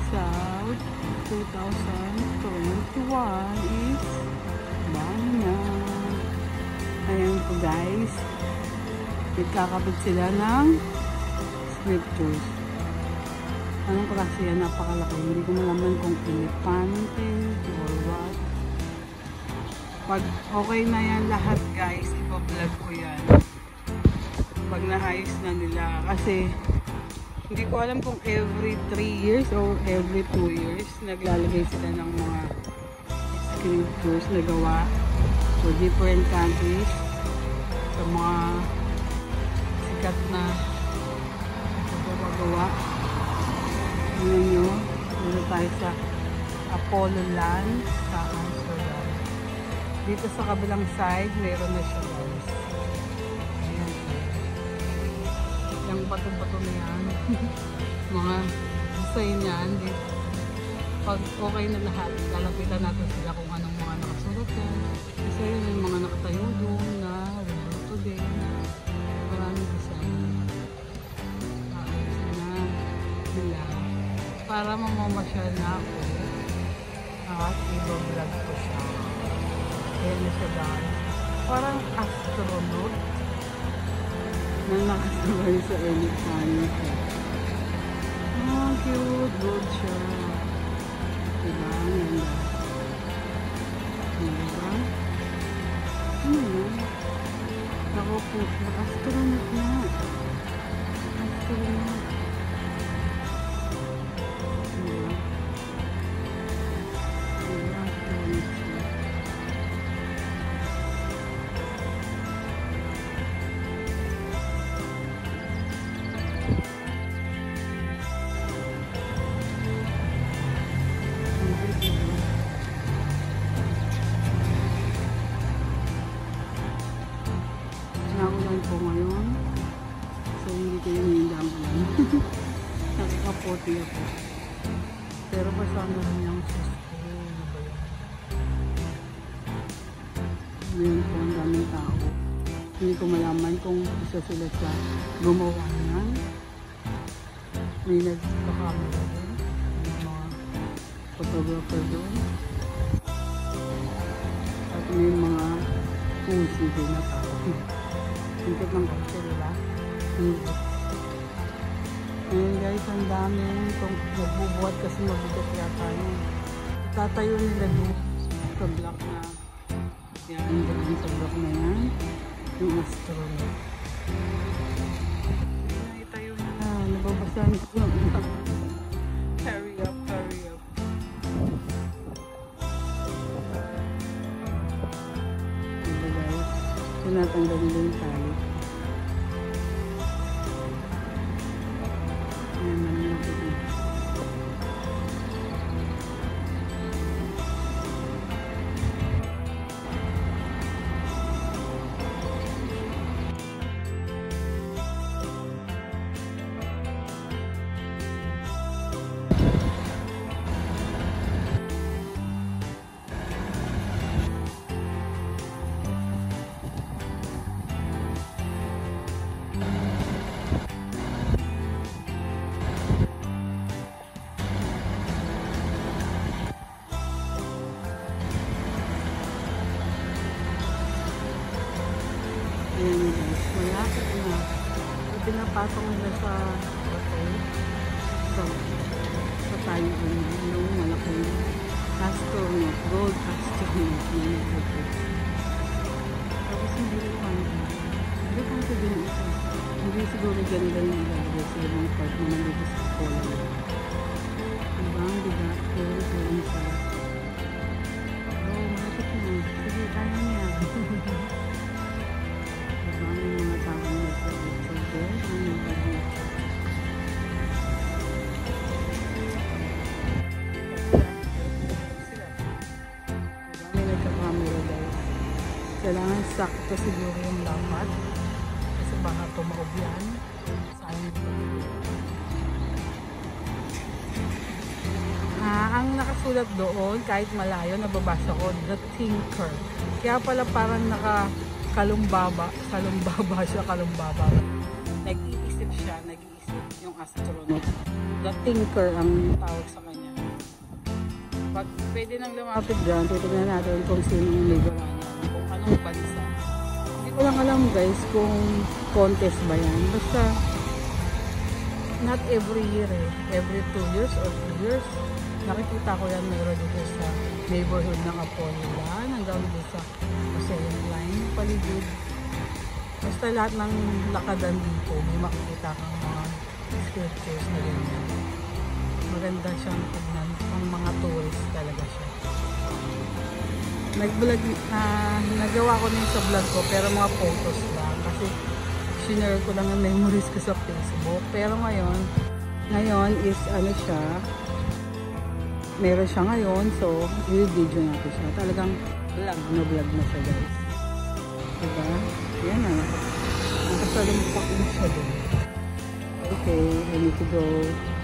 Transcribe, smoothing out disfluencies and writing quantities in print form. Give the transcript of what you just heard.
South 2021 is biennale. Ayan po guys, nagkakabit sila ng scriptures. Anong klase yan? Napakalaki. Hindi ko malaman kung elepante or what. Pag okay na yan lahat guys, ipa-vlog ko yan pag naayos na nila, kasi hindi ko alam kung every 3 years or every 2 years naglalagay sila ng mga scriptures na gawa for different countries, sa mga sikat na gawa. Tingnan nyo, dito tayo sa Apollo Land sa Amsterdam. Dito sa kabilang side meron na siya guys. Ayan, yung bato-bato na yan. Mga design yan. Pag okay na lahat, lalapitan natin sila kung anong mga nakasulat yan. Kasi yun yung mga nakatayo doon na rebuto din. Maraming design. Ayos na nila. Para mamamasyal na ako at i-vlog ko siya. Ayan na siya guys. Parang astronaut na nakasabay sa electronic. Cute, good siya. Diba? Ang ganda. Diba? Ano yun? Ako po, astronaut na. Astronaut. Diba? Diba? Astronaut siya. Nakulan po ngayon. So hindi kayo nindampulan. Nakakaputi ako. Pero pasama rin yung susko. Ngayon po ang daming tao. Hindi ko malaman kung isa sila sa gumawa niyan. May nagpakamera doon. May mga photographer doon. At may mga pusi din na tao. Hintip ng kotse, diba? Hintip. Ngayon guys, ang dami itong nagbubuhat kasi mabigat yata yun. Tatayo nila doon sa block na yan, doon sa block na yan, yung astronaut. Itayo na, nababasa na ko. Hurry up, hurry up. Diba guys? Tinatanggalin din tayo. Ayan naman ako din. Ayan guys, malapit na. Pinapatong nila sa bato. Sa tayo yung malaking astronaut, gold astronaut na nagbuto. Tapos hindi ko din ito. Hindi siguro ganda yung ilalagay sa ibang part na nandito sa Apollo. Diba? Diba? Pero sa malapit na. Sige, kaya niya. May mga taong nagpapicture doon. May nagka-camera guys. Kailangan sakto siguro yung dapat. Kasi baka tumaob yan. Sayang dito. Ang nakasulat doon, kahit malayo, nababasa ko, The Thinker. Kaya pala parang kalumbaba siya. Nag-iisip siya, yung astronaut. The Thinker ang tawag sa kanya. Pag pwede nang lumapit dyan, titignan natin kung sino yung may gawa niya, kung anong bansa. Hindi ko lang alam guys kung contest ba yan. Basta, not every year eh. Every 2 years or 3 years. Nakikita ko yan meron dito sa neighborhood ng Apollo yan. Hanggang dito sa Museum Line, paligid. Basta lahat ng lakadan dito, may makikita kang mga sculptures na ganyan. Maganda siyang tignan. Ang mga tourist talaga siya. Nag-vlog, nagawa ko na sa vlog ko pero mga photos lang. Kasi sinare ko lang ang memories ko sa Facebook. Pero ngayon is ano siya, meron siya ngayon. So, i-video natin siya. Talagang vlog na siya guys. Diba? Yan na. Nakasalumpak na siya doon. Okay, I need to go.